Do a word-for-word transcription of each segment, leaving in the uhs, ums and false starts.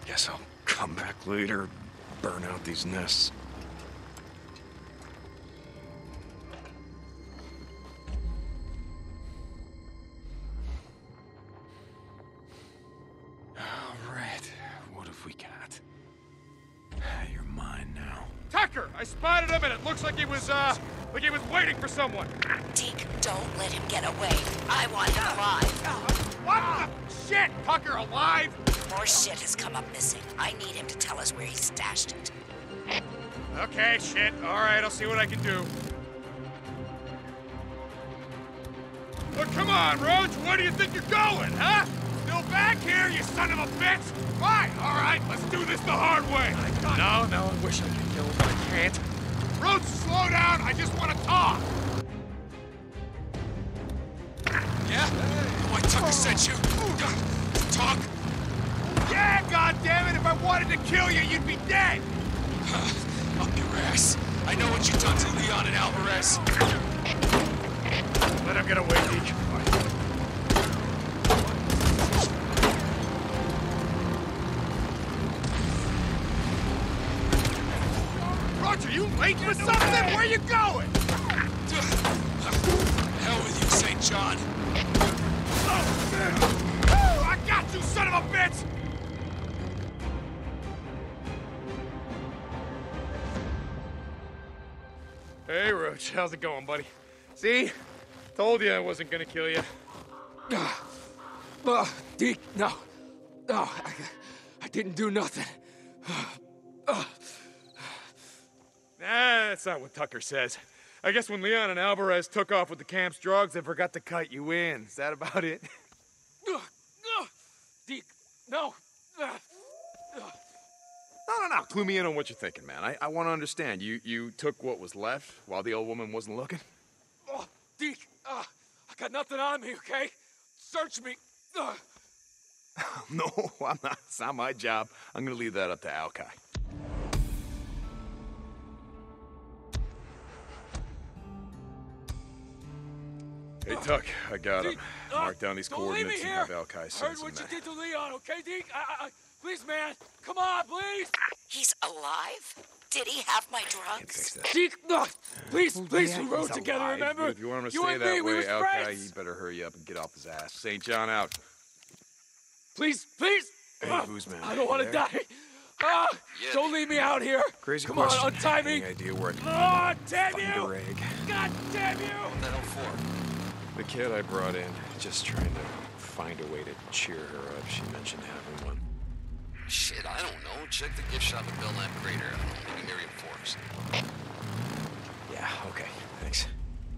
Guess I'll come back later, burn out these nests. Alright, what have we got? You're mine now. Tucker! I spotted him and it looks like he was, uh, like he was waiting for someone. Deke, don't let him get away. I want him alive. What the shit? Tucker alive? More shit has come up missing. I need him to tell us where he stashed it. Okay, shit. Alright, I'll see what I can do. Look, come on, Roach. Where do you think you're going, huh? Still back here, you son of a bitch? Fine, alright, let's do this the hard way. No, no, I wish I could kill him, but I can't. Roach, slow down. I just want to talk. Yeah? Why Tucker sent you? Talk? Yeah, goddammit, if I wanted to kill you, you'd be dead! Up your ass. I know what you've done to Leon and Alvarez. Let him get away, Deke. Roger, you late for something? Where you going? Hell with you, Saint John. Oh, I got you, son of a bitch! Hey, Roach, how's it going, buddy? See? Told you I wasn't gonna kill you. Uh, uh, Deke, no. No, I, I didn't do nothing. Uh, uh. Nah, that's not what Tucker says. I guess when Leon and Alvarez took off with the camp's drugs, they forgot to cut you in. Is that about it? Uh, uh, Deke, no. Uh, uh. No, no, no. Clue me in on what you're thinking, man. I, I want to understand. You you took what was left while the old woman wasn't looking? Oh, Deke, uh, I got nothing on me, okay? Search me. Uh. No, I'm not. It's not my job. I'm going to leave that up to Alki. Hey, Tuck, I got him. Deke, uh, Mark down these don't leave coordinates me and here. have Alki Heard send what some you men. did to Leon, okay, Deke? I, I, please, man. Come on, please. He's alive? Did he have my Can't fix drugs? that. Deke, no. Please, please, Yeah, we rode he's together, alive, remember? but if you want him to You stay and that me, we way, was Alki, friends. you better hurry up and get off his ass. Saint John out. Please, please. Hey, Uh, who's man? I don't want to You die. there? Ah, Yeah. don't leave me out here. Crazy Come question. on, untie me. Any idea where it Oh, damn find you! a rig? God damn you! What the hell for? The kid I brought in, just trying to find a way to cheer her up. She mentioned having one. Shit, I don't know. Check the gift shop at Belknap Crater. I don't know, maybe Miriam Forest. Yeah, okay, thanks.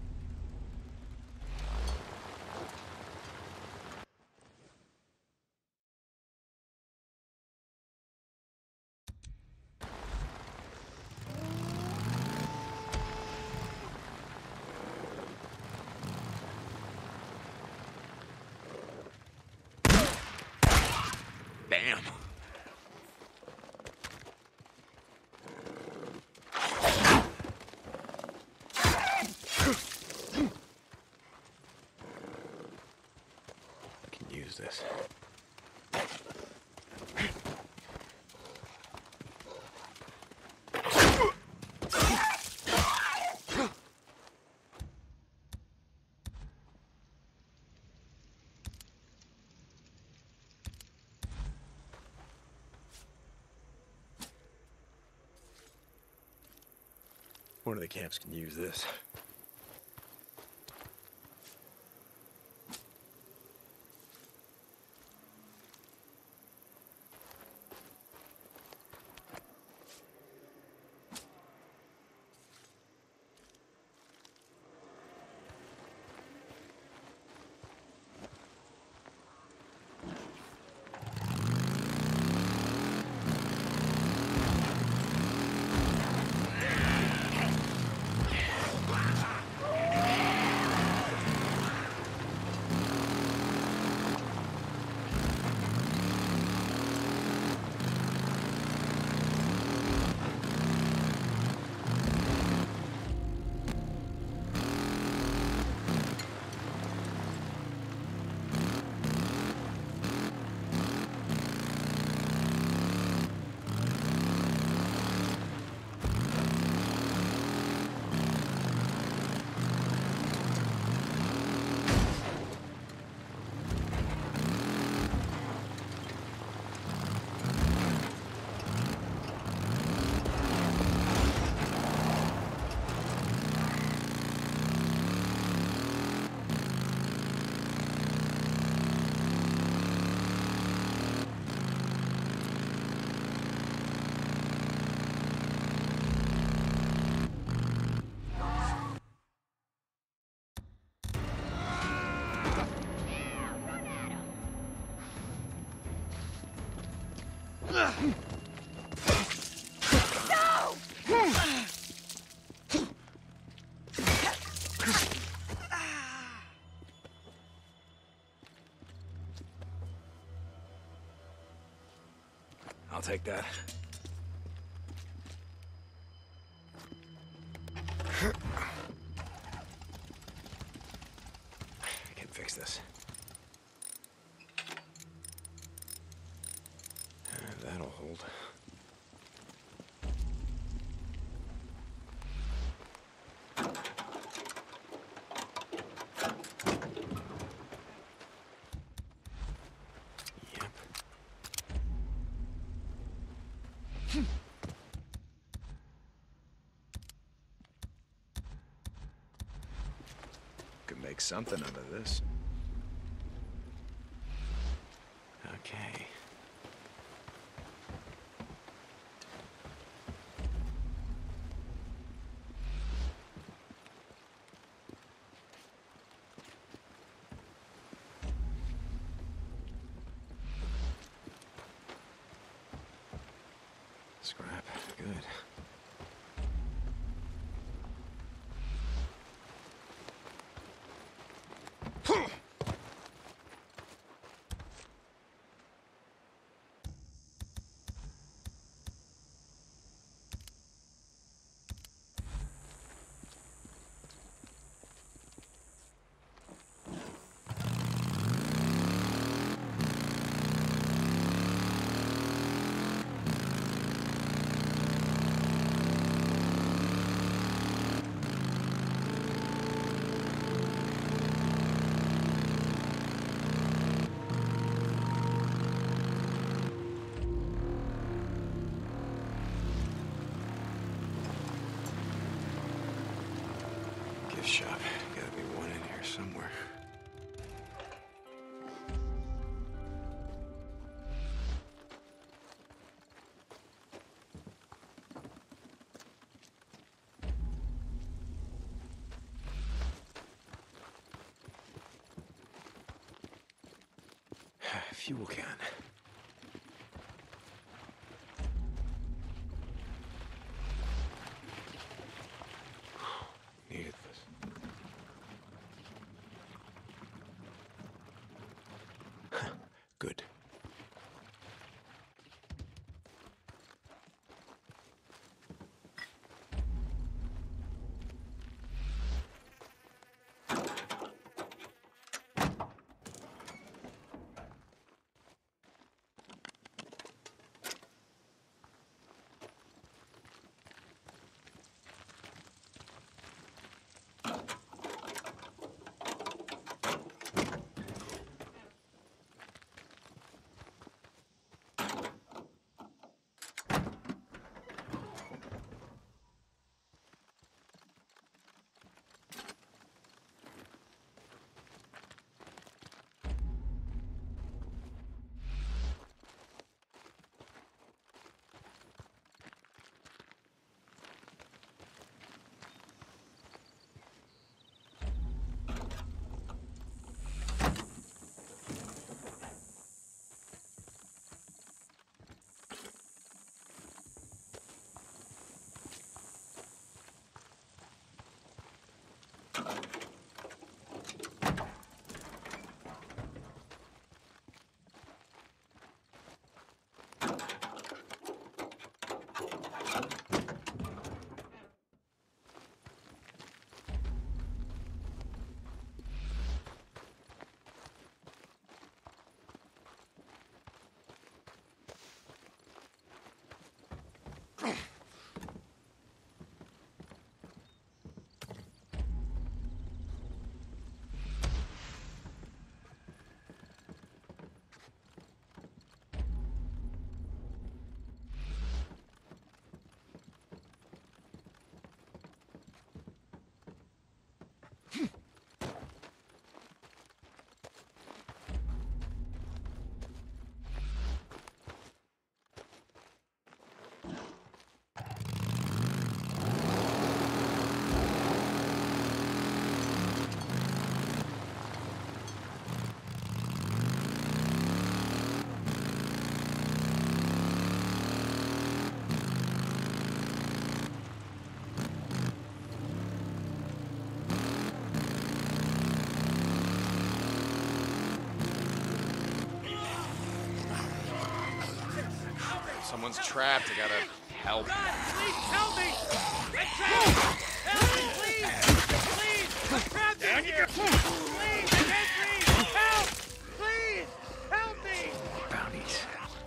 Bam. I can use this. One of the camps can use this. I'll take that. I can fix this. Uh, that'll hold. Make something out of this. Okay. Scrap. Good. Shop. Gotta be one in here somewhere. Fuel can. Needed this. Good. Someone's trapped. I gotta help. God, please help me! I'm trapped! Help me, please! Please! I'm trapped in here! Please! I can't breathe! Help! Please! Help me! Bounties.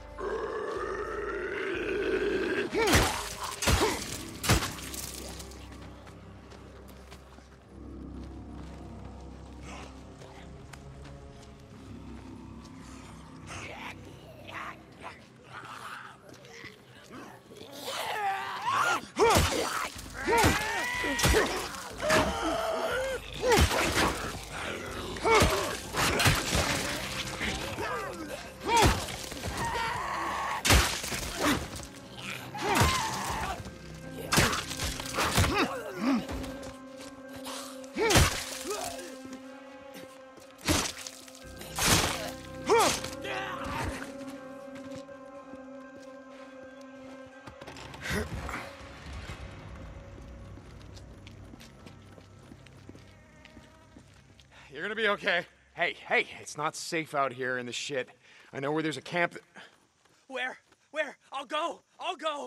You're gonna be okay. Hey, hey, it's not safe out here in the shit. I know where there's a camp that... Where? Where? I'll go! I'll go!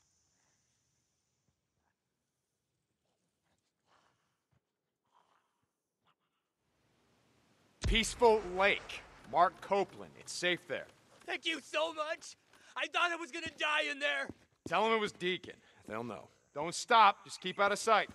Peaceful Lake. Mark Copeland. It's safe there. Thank you so much! I thought I was gonna die in there! Tell them it was Deacon. They'll know. Don't stop. Just keep out of sight.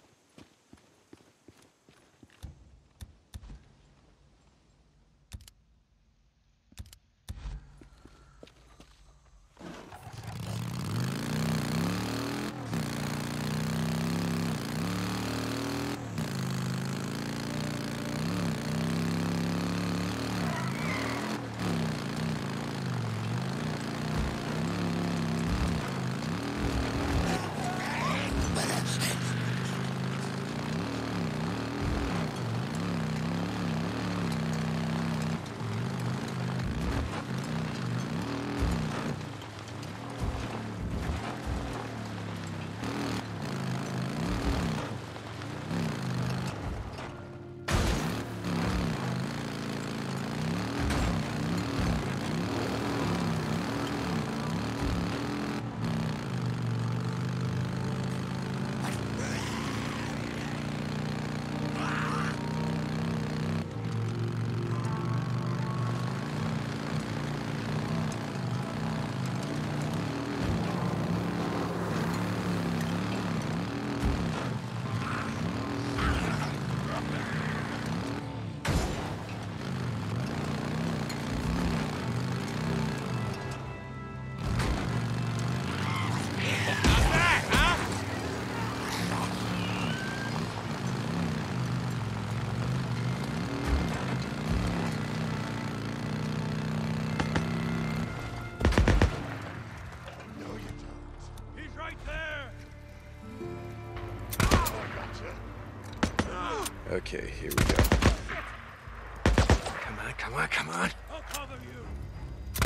Okay, here we go. Come on, come on, come on. I'll cover you!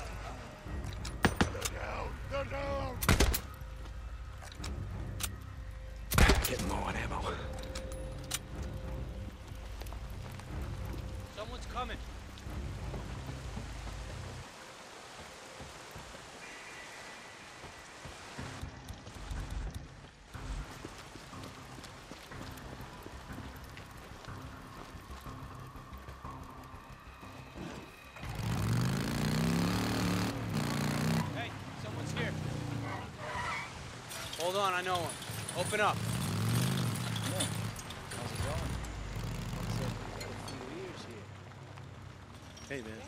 Go down! Go down! Getting low on ammo. Someone's coming. Hold on, I know him. Open up. Yeah. How's it going? Looks like we've got a few ears here. Hey, man.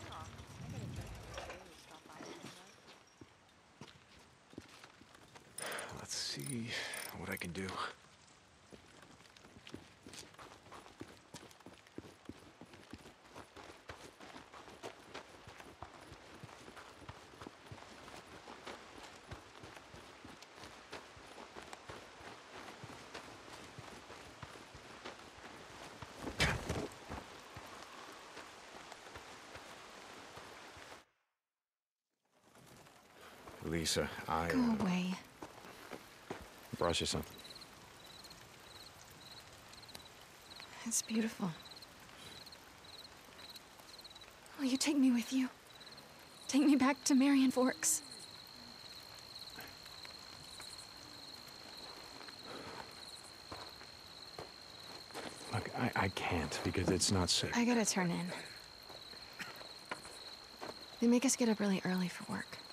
Let's see what I can do. Lisa, I... Go uh, away. brought you something. It's beautiful. Will you take me with you? Take me back to Marion Forks. I can't, because it's not safe. I gotta turn in. They make us get up really early for work.